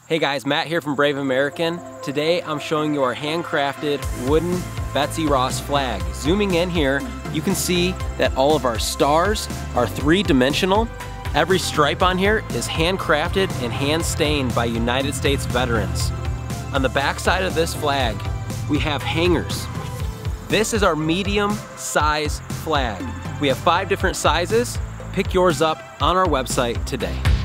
Hey guys, Matt here from Brave American. Today I'm showing you our handcrafted wooden Betsy Ross flag. Zooming in here, you can see that all of our stars are three-dimensional. Every stripe on here is handcrafted and hand-stained by United States veterans. On the back side of this flag, we have hangers. This is our medium size flag. We have 5 different sizes. Pick yours up on our website today.